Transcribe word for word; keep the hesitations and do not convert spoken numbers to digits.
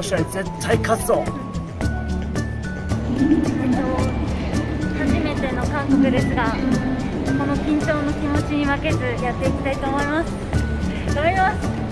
試合絶対勝つぞ。 えっと、初めての韓国ですが、この緊張の気持ちに負けずやっていきたいと思います。頑張ります。